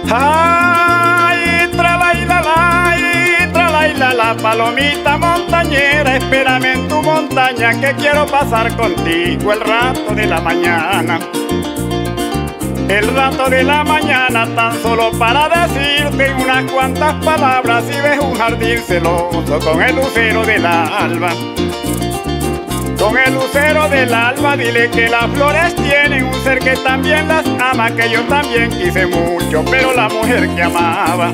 Ay, tralailala, la palomita montañera, espérame en tu montaña que quiero pasar contigo el rato de la mañana. El rato de la mañana tan solo para decirte unas cuantas palabras y ves un jardín celoso con el lucero del alba. Con el lucero del alba dile que las flores tienen un ser que también las ama, que yo también quise mucho, pero la mujer que amaba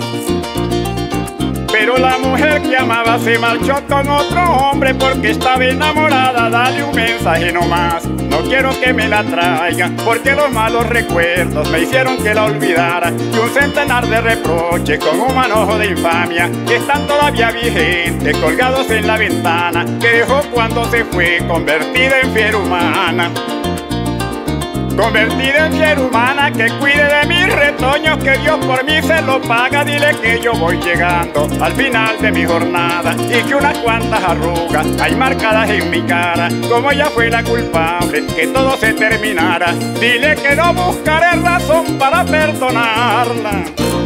se marchó con otro hombre porque estaba enamorada. Dale un mensaje nomás, no quiero que me la traiga, porque los malos recuerdos me hicieron que la olvidara. Y un centenar de reproches con un manojo de infamia que están todavía vigentes, colgados en la ventana que dejó cuando se fue, convertida en fiera humana. Convertida en fiera humana, que cuide de mis retoños, que Dios por mí se lo paga. Dile que yo voy llegando al final de mi jornada y que unas cuantas arrugas hay marcadas en mi cara, como ella fue la culpable que todo se terminara. Dile que no buscaré razón para perdonarla.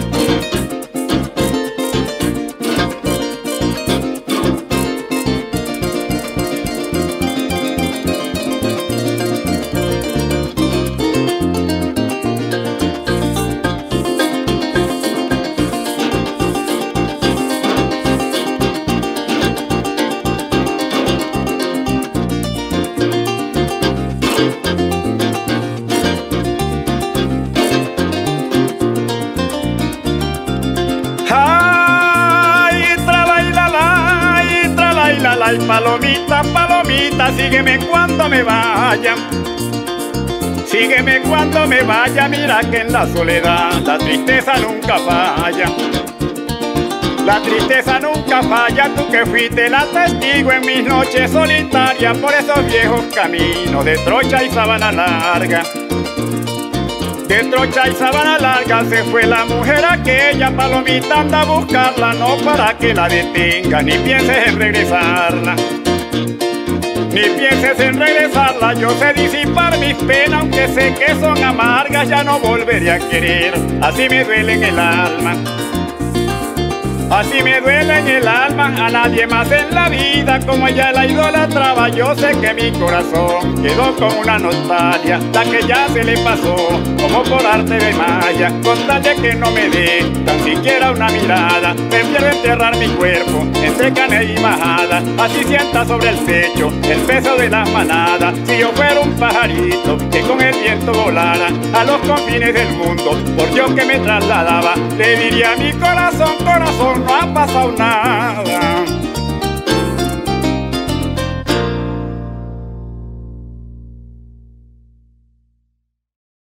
Ay, palomita, palomita, sígueme cuando me vaya. Sígueme cuando me vaya, mira que en la soledad la tristeza nunca falla. La tristeza nunca falla, tú que fuiste la testigo en mis noches solitarias por esos viejos caminos de trocha y sabana larga. De trocha y sabana larga se fue la mujer aquella, palomita, anda a buscarla, no para que la detenga, ni pienses en regresarla. Ni pienses en regresarla, yo sé disipar mis penas, aunque sé que son amargas, ya no volveré a querer, así me duele en el alma. Así me duele en el alma, a nadie más en la vida como ella la idolatraba. Yo sé que mi corazón quedó con una nostalgia, la que ya se le pasó como por arte de magia. Con tal de que no me dé tan siquiera una mirada, prefiero enterrar mi cuerpo entre carne y majada. Así sienta sobre el pecho el peso de las manadas. Si yo fuera un pajarito que con el viento volara a los confines del mundo, por Dios que me trasladaba, le diría a mi corazón, corazón, no ha pasado nada.